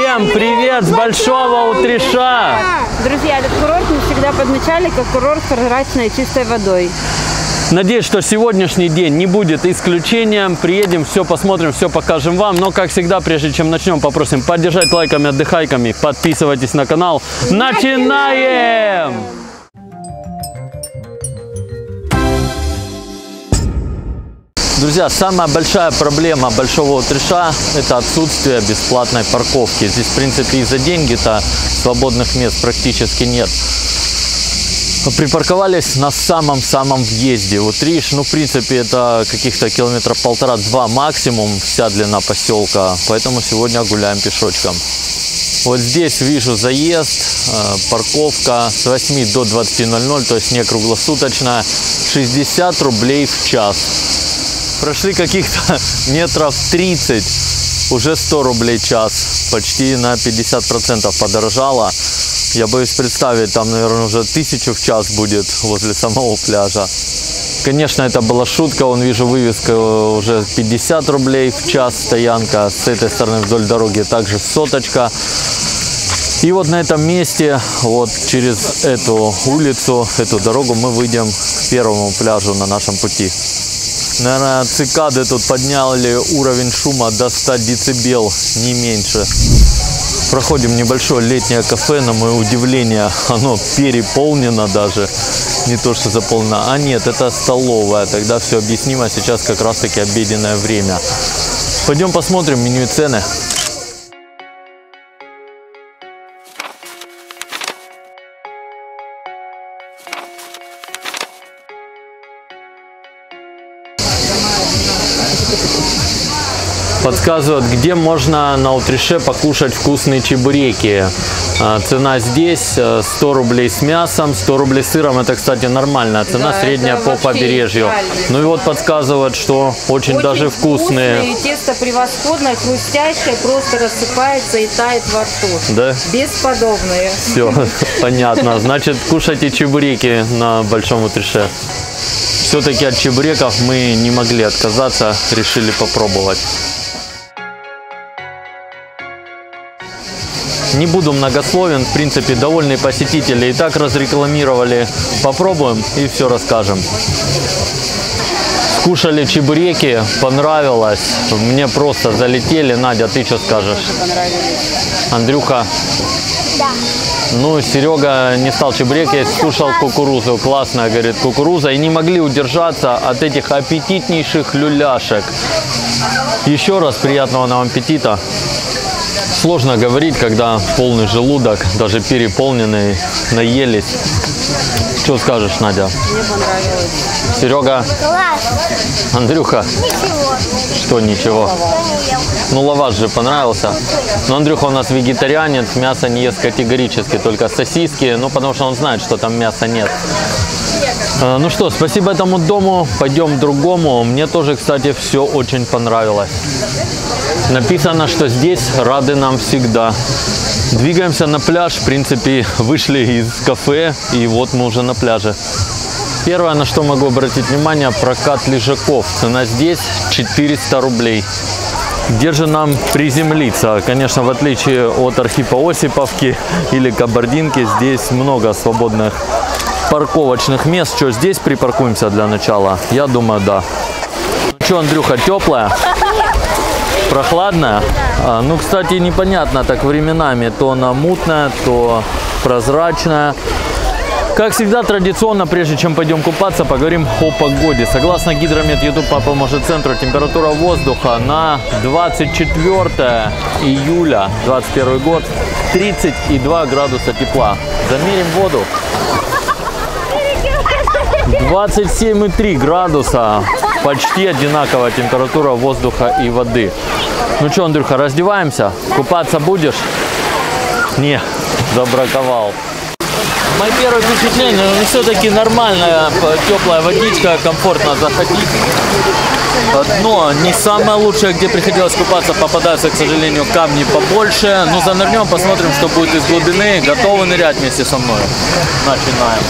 Всем привет с Большого Утреша! Друзья, этот курорт мы всегда подмечали как курорт с прозрачной и чистой водой. Надеюсь, что сегодняшний день не будет исключением. Приедем, все посмотрим, все покажем вам. Но, как всегда, прежде чем начнем, попросим поддержать лайками, отдыхайками. Подписывайтесь на канал. Начинаем! Друзья, самая большая проблема Большого Утреша – это отсутствие бесплатной парковки. Здесь, в принципе, и за деньги-то свободных мест практически нет. Припарковались на самом-самом въезде. Утриш, ну, в принципе, это каких-то километров 1,5-2 максимум, вся длина поселка. Поэтому сегодня гуляем пешочком. Вот здесь вижу заезд, парковка с 8 до 20:00, то есть не круглосуточная, 60 рублей в час. Прошли каких-то метров 30, уже 100 рублей в час, почти на 50% подорожало. Я боюсь представить, там, наверное, уже 1000 в час будет возле самого пляжа. Конечно, это была шутка, вон вижу вывеска уже 50 рублей в час, стоянка с этой стороны вдоль дороги также соточка. И вот на этом месте, вот через эту улицу, эту дорогу мы выйдем к первому пляжу на нашем пути. Наверное, цикады тут подняли уровень шума до 100 децибел, не меньше. Проходим небольшое летнее кафе, на мое удивление, оно переполнено даже. Не то, что заполнено. А нет, это столовая, тогда все объяснимо, сейчас как раз таки обеденное время. Пойдем посмотрим меню и цены. Подсказывают, где можно на Утрише покушать вкусные чебуреки. Цена здесь 100 рублей с мясом, 100 рублей с сыром. Это, кстати, нормальная цена, да, средняя по побережью. Идеально. Ну и вот подсказывают, что очень даже вкусные. Тесто превосходное, хрустящее, просто рассыпается и тает во рту. Да? Бесподобные. Все, понятно. Значит, кушайте чебуреки на Большом Утрише. Все-таки от чебуреков мы не могли отказаться, решили попробовать. Не буду многословен, в принципе, довольные посетители и так разрекламировали. Попробуем и все расскажем. Кушали чебуреки, понравилось. Мне просто залетели. Надя, ты что скажешь? Андрюха? Да. Ну, Серега не стал чебуреки, скушал кукурузу. Классная, говорит, кукуруза. И не могли удержаться от этих аппетитнейших люляшек. Еще раз приятного нам аппетита. Сложно говорить, когда полный желудок, даже переполненный, наелись. Что скажешь, Надя? Мне понравилось. Серега? Класс. Андрюха? Ничего. Что ничего? Ну, лаваш же понравился. Но Андрюха у нас вегетарианец, мясо не ест категорически, только сосиски, ну, потому что он знает, что там мяса нет. Ну что, спасибо этому дому, пойдем к другому. Мне тоже, кстати, все очень понравилось. Написано, что здесь рады нам всегда. Двигаемся на пляж, в принципе, вышли из кафе, и вот мы уже на пляже. Первое, на что могу обратить внимание, прокат лежаков. Цена здесь 400 рублей. Где же нам приземлиться? Конечно, в отличие от Архипа-Осиповки или Кабардинки, здесь много свободных парковочных мест. Что, здесь припаркуемся для начала? Я думаю, да. Ну что, Андрюха, теплая? Прохладная? Ну, кстати, непонятно так временами. То она мутная, то прозрачная. Как всегда, традиционно, прежде чем пойдем купаться, поговорим о погоде. Согласно Гидромет YouTube по Поможет-центру, температура воздуха на 24 июля 2021 год 32 градуса тепла. Замерим воду. 27,3 градуса. Почти одинаковая температура воздуха и воды. Ну что, Андрюха, раздеваемся? Купаться будешь? Не, забраковал. Мои первые впечатления, ну, все-таки нормальная, теплая водичка, комфортно заходить. Но не самое лучшее, где приходилось купаться, попадаются, к сожалению, камни побольше. Но занырнем, посмотрим, что будет из глубины. Готовы нырять вместе со мной? Начинаем.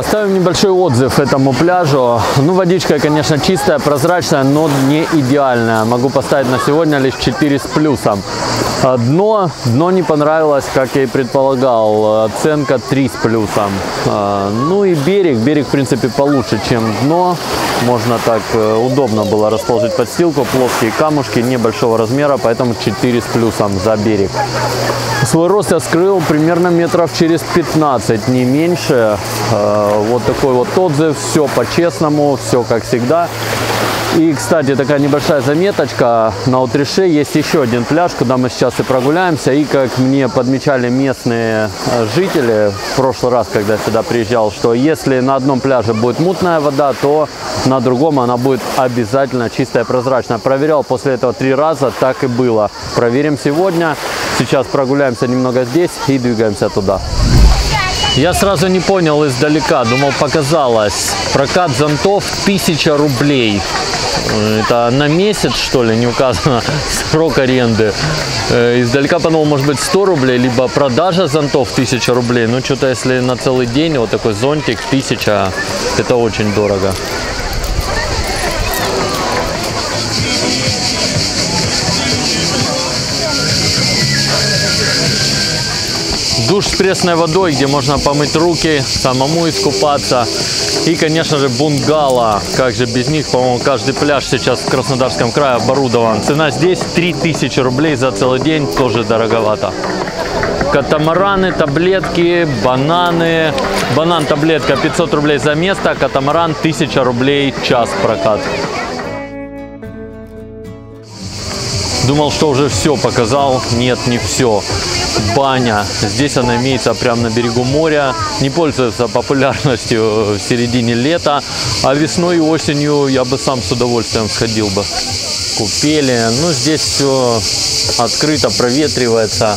Оставим небольшой отзыв этому пляжу. Ну, водичка, конечно, чистая, прозрачная, но не идеальная. Могу поставить на сегодня лишь 4 с плюсом. Дно не понравилось, как я и предполагал. Оценка 3 с плюсом. Ну и берег, в принципе, получше, чем дно. Можно так удобно было расположить подстилку, плоские камушки небольшого размера, поэтому 4 с плюсом за берег. Свой рост я скрыл примерно метров через 15, не меньше. Вот такой вот отзыв, все по-честному, все как всегда. И, кстати, такая небольшая заметочка, на Утрише есть еще один пляж, куда мы сейчас и прогуляемся. И как мне подмечали местные жители в прошлый раз, когда я сюда приезжал, что если на одном пляже будет мутная вода, то на другом она будет обязательно чистая, прозрачная. Проверял после этого 3 раза, так и было. Проверим сегодня. Сейчас прогуляемся немного здесь и двигаемся туда. Я сразу не понял издалека, думал, показалось. Прокат зонтов 1000 рублей. Это на месяц, что ли, не указано срок аренды. Издалека подумал, может быть, 100 рублей, либо продажа зонтов 1000 рублей. Ну, что-то если на целый день вот такой зонтик 1000, это очень дорого. Душ с пресной водой, где можно помыть руки, самому искупаться. И, конечно же, бунгало. Как же без них, по-моему, каждый пляж сейчас в Краснодарском крае оборудован. Цена здесь 3000 рублей за целый день, тоже дороговато. Катамараны, таблетки, бананы. Банан, таблетка 500 рублей за место, катамаран 1000 рублей час прокат. Думал, что уже все показал. Нет, не все. Баня. Здесь она имеется прямо на берегу моря. Не пользуется популярностью в середине лета. А весной и осенью я бы сам с удовольствием сходил бы. Купели. Ну, здесь все открыто, проветривается.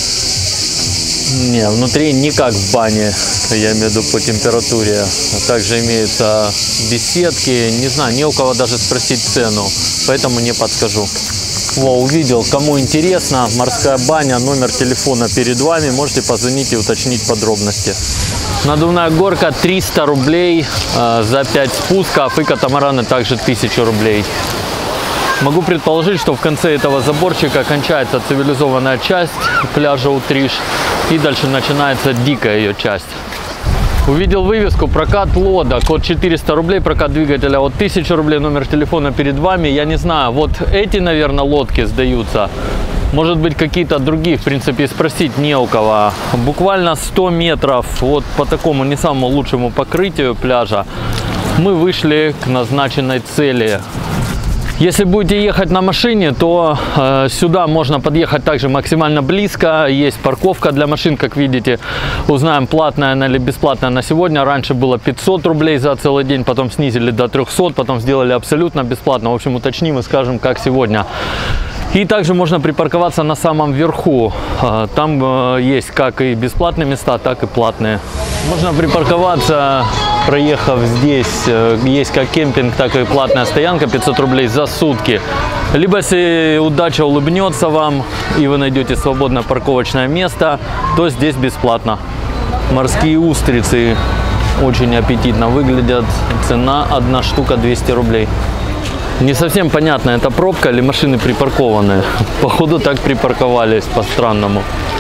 Не, внутри не как в бане, я имею в виду по температуре. Также имеются беседки. Не знаю, не у кого даже спросить цену. Поэтому не подскажу. Во, увидел, кому интересно, морская баня, номер телефона перед вами, можете позвонить и уточнить подробности. Надувная горка 300 рублей за 5 спусков, и катамараны также 1000 рублей. Могу предположить, что в конце этого заборчика кончается цивилизованная часть пляжа Утриш, и дальше начинается дикая ее часть. Увидел вывеску «Прокат лодок» от 400 рублей, прокат двигателя от 1000 рублей, номер телефона перед вами. Я не знаю, вот эти, наверное, лодки сдаются. Может быть, какие-то другие, в принципе, спросить не у кого. Буквально 100 метров вот по такому не самому лучшему покрытию пляжа мы вышли к назначенной цели. Если будете ехать на машине, то сюда можно подъехать также максимально близко. Есть парковка для машин, как видите. Узнаем, платная она или бесплатная на сегодня. Раньше было 500 рублей за целый день, потом снизили до 300, потом сделали абсолютно бесплатно. В общем, уточним и скажем, как сегодня. И также можно припарковаться на самом верху. Там есть как и бесплатные места, так и платные. Можно припарковаться, проехав здесь. Есть как кемпинг, так и платная стоянка, 500 рублей за сутки. Либо, если удача улыбнется вам и вы найдете свободное парковочное место, то здесь бесплатно. Морские устрицы очень аппетитно выглядят. Цена 1 штука 200 рублей. Не совсем понятно, это пробка или машины припаркованы. Походу так припарковались по-странному.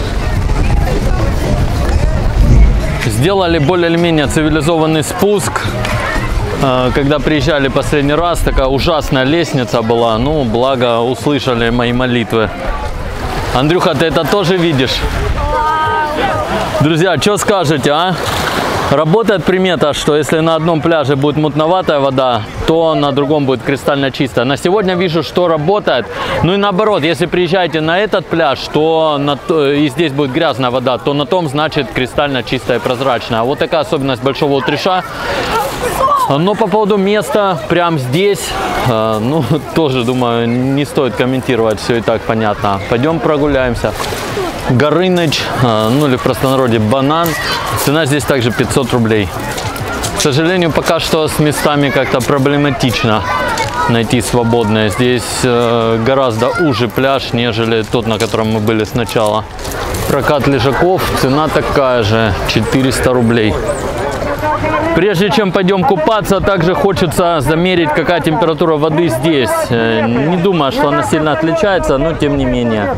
Сделали более или менее цивилизованный спуск. Когда приезжали последний раз, такая ужасная лестница была. Ну, благо услышали мои молитвы. Андрюха, ты это тоже видишь? Друзья, что скажете, а? Работает примета, что если на одном пляже будет мутноватая вода, то на другом будет кристально чистая. На сегодня вижу, что работает. Ну и наоборот, если приезжаете на этот пляж, то и здесь будет грязная вода, то на том, значит, кристально чистая и прозрачная. Вот такая особенность Большого Утриша. Но по поводу места, прямо здесь, ну, тоже, думаю, не стоит комментировать, все и так понятно. Пойдем прогуляемся. Горыныч, ну или в простонародье банан. Цена здесь также 500 рублей. К сожалению, пока что с местами как-то проблематично найти свободное. Здесь гораздо уже пляж, нежели тот, на котором мы были сначала. Прокат лежаков, цена такая же, 400 рублей. Прежде чем пойдем купаться, также хочется замерить, какая температура воды здесь. Не думаю, что она сильно отличается, но тем не менее.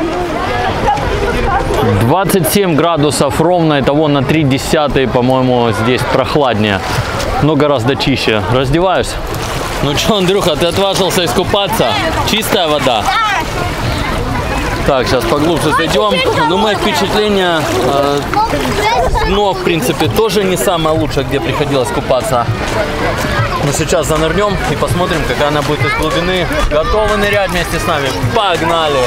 27 градусов ровно, итого на 0,3, по-моему, здесь прохладнее, но гораздо чище. Раздеваюсь. Ну что, Андрюха, ты отважился искупаться? Чистая вода? Так, сейчас поглубже зайдем. Ну, мои впечатления, дно, в принципе, тоже не самое лучшее, где приходилось купаться. Но сейчас занырнем и посмотрим, какая она будет из глубины. Готовы нырять вместе с нами? Погнали!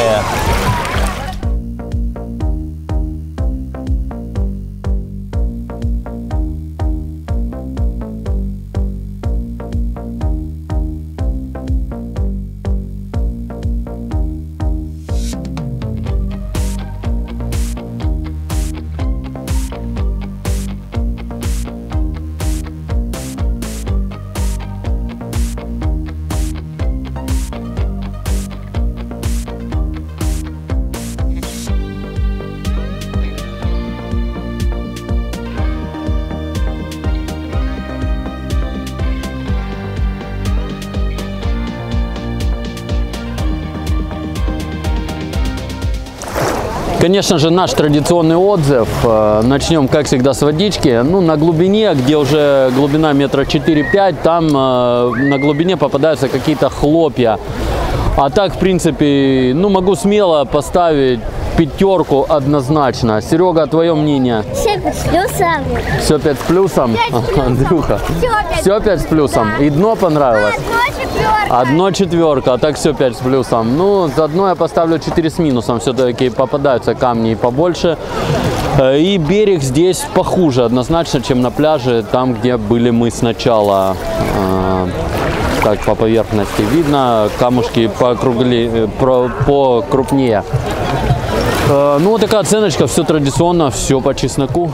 Конечно же, наш традиционный отзыв. Начнем, как всегда, с водички. Ну, на глубине, где уже глубина метра 4-5, там на глубине попадаются какие-то хлопья. А так, в принципе, ну, могу смело поставить 5 однозначно. Серега, твое мнение? Все 5 с плюсом. Все 5 с плюсом? Андрюха? Все 5 с плюсом? Да. И дно понравилось? Одно четверка, а так все 5 с плюсом. Ну, за дно я поставлю 4 с минусом. Все-таки попадаются камни побольше. И берег здесь похуже однозначно, чем на пляже, там, где были мы сначала. Так, по поверхности видно, камушки покрупнее. Ну, вот такая оценочка, все традиционно, все по чесноку.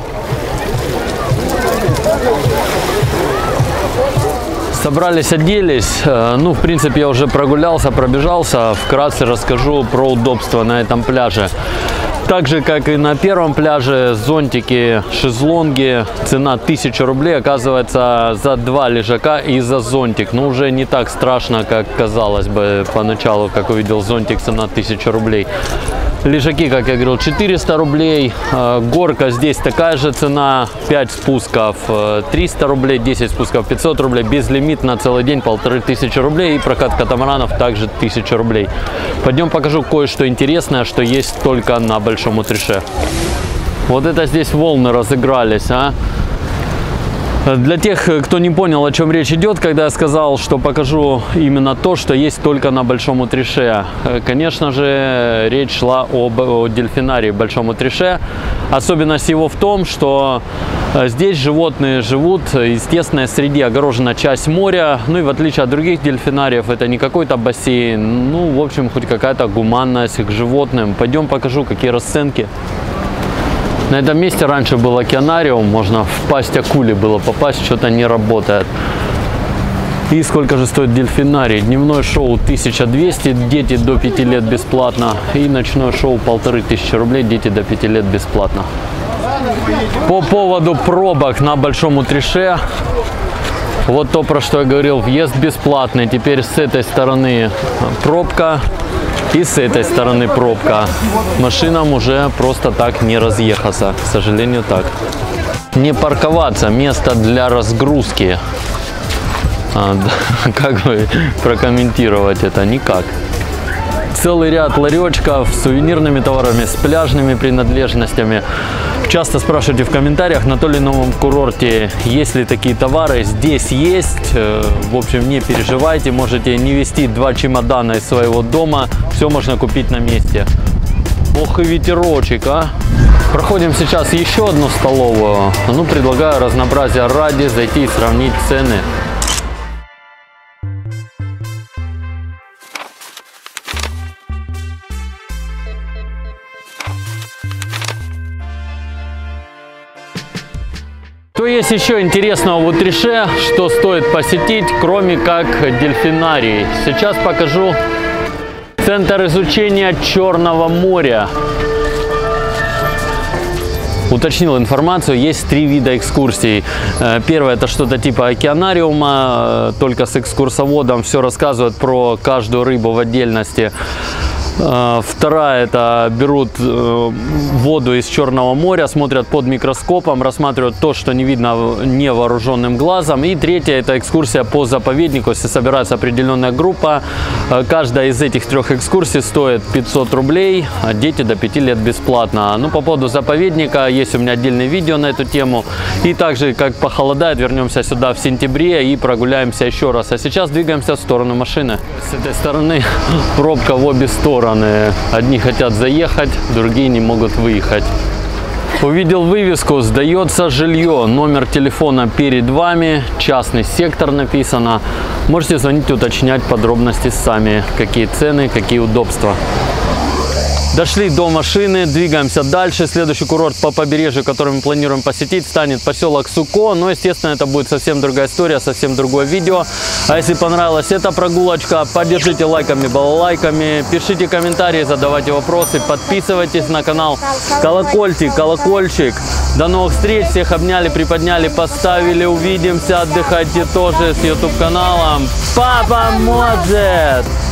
Собрались, оделись. Ну, в принципе, я уже прогулялся, пробежался. Вкратце расскажу про удобство на этом пляже. Так же, как и на первом пляже, зонтики, шезлонги, цена 1000 рублей, оказывается, за 2 лежака и за зонтик. Ну, уже не так страшно, как казалось бы поначалу, как увидел зонтик, цена 1000 рублей. Лежаки, как я говорил, 400 рублей. Горка здесь такая же цена, 5 спусков 300 рублей, 10 спусков 500 рублей. Безлимит на целый день 1500 рублей. И прокат катамаранов также 1000 рублей. Пойдем покажу кое-что интересное, что есть только на Большом Утрише. Вот это здесь волны разыгрались, а? Для тех, кто не понял, о чем речь идет, когда я сказал, что покажу именно то, что есть только на Большом Утрише. Конечно же, речь шла о дельфинарии в Большом Утрише. Особенность его в том, что здесь животные живут в естественной среде, огорожена часть моря. Ну и в отличие от других дельфинариев, это не какой-то бассейн. Ну, в общем, хоть какая-то гуманность к животным. Пойдем покажу, какие расценки. На этом месте раньше был океанариум, можно в пасть акули было попасть, что-то не работает. И сколько же стоит дельфинарий? Дневное шоу 1200, дети до 5 лет бесплатно. И ночное шоу 1500 рублей, дети до 5 лет бесплатно. По поводу пробок на Большом Утрише. Вот то, про что я говорил, въезд бесплатный. Теперь с этой стороны пробка. И с этой стороны пробка. Машинам уже просто так не разъехаться. К сожалению, так. Не парковаться. Место для разгрузки. Как бы прокомментировать это? Никак. Целый ряд ларечков с сувенирными товарами, с пляжными принадлежностями. Часто спрашиваете в комментариях, на то или ином курорте есть ли такие товары. Здесь есть. В общем, не переживайте. Можете не везти 2 чемодана из своего дома. Все можно купить на месте. Ох и ветерочек, а! Проходим сейчас еще одну столовую. Ну, предлагаю разнообразия ради зайти и сравнить цены. Что есть еще интересного в Утрише, что стоит посетить, кроме как дельфинарий? Сейчас покажу Центр изучения Черного моря. Уточнил информацию, есть 3 вида экскурсий. Первое — это что-то типа океанариума, только с экскурсоводом, все рассказывают про каждую рыбу в отдельности. Вторая — это берут воду из Черного моря, смотрят под микроскопом, рассматривают то, что не видно невооруженным глазом. И третья — это экскурсия по заповеднику, если собирается определенная группа. Каждая из этих 3 экскурсий стоит 500 рублей, а дети до 5 лет бесплатно. Ну, по поводу заповедника есть у меня отдельное видео на эту тему. И также, как похолодает, вернемся сюда в сентябре и прогуляемся еще раз. А сейчас двигаемся в сторону машины. С этой стороны пробка в обе стороны. Одни хотят заехать, другие не могут выехать. Увидел вывеску «Сдается жилье». Номер телефона перед вами. Частный сектор написано. Можете звонить, уточнять подробности сами. Какие цены, какие удобства. Дошли до машины, двигаемся дальше. Следующий курорт по побережью, который мы планируем посетить, станет поселок Суко. Но, естественно, это будет совсем другая история, совсем другое видео. А если понравилась эта прогулочка, поддержите лайками, балалайками, пишите комментарии, задавайте вопросы, подписывайтесь на канал, колокольчик. До новых встреч, всех обняли, приподняли, поставили. Увидимся, отдыхайте тоже с YouTube каналом. Папа может!